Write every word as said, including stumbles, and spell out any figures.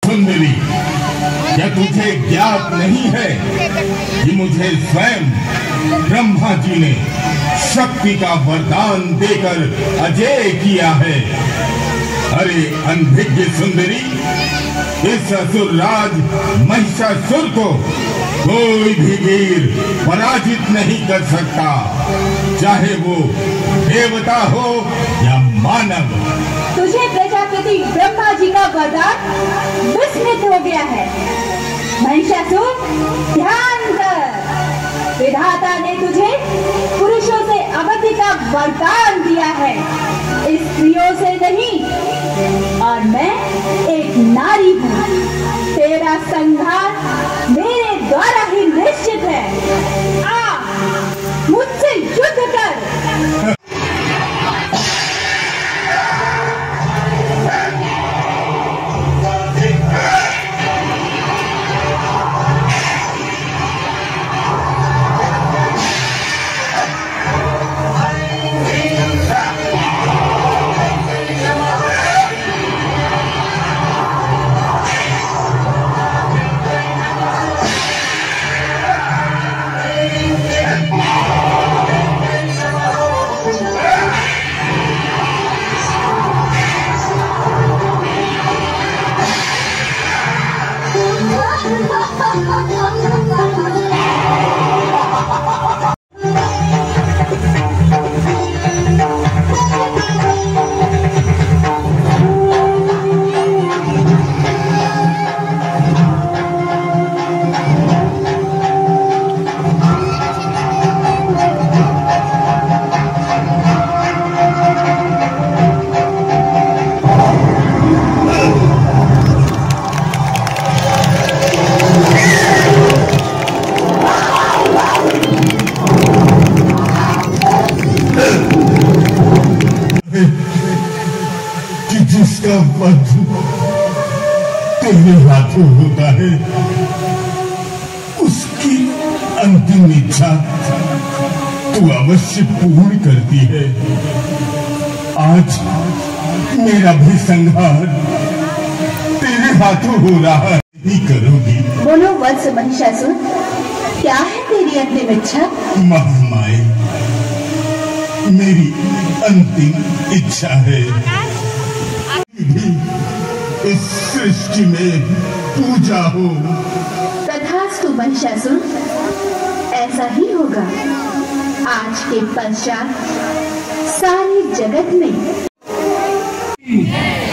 सुंदरी, क्या तुझे ज्ञात नहीं है कि मुझे स्वयं ब्रह्मा जी ने शक्ति का वरदान देकर अजय किया है। अरे अनभिज्ञ सुंदरी, इस असुरराज महिषासुर को कोई भी वीर पराजित नहीं कर सकता, चाहे वो देवता हो या मानव। तुझे प्रजापति ब्रह्मा जी का वरदान विस्मृत हो गया है। महिषासुर, ध्यान कर, विधाता ने तुझे पुरुषों से अवधि का वरदान दिया है, स्त्रियों से नहीं। और मैं एक नारी हूँ, तेरा संहार मेरे द्वारा ही निश्चित है। आ, मुझसे युद्ध कर। जिसका वध तेरे हाथों होता है, उसकी अंतिम इच्छा तू अवश्य पूर्ण करती है। आज मेरा भी संहार तेरे हाथों हो रहा है, नहीं करोगी? बोलो वत्स महिषासुर, क्या है तेरी अंतिम इच्छा? महामाई, मेरी अंतिम इच्छा है भी इस सृष्टि में पूजा हो। तथास्तु महिषासुर, ऐसा ही होगा। आज के पश्चात सारे जगत में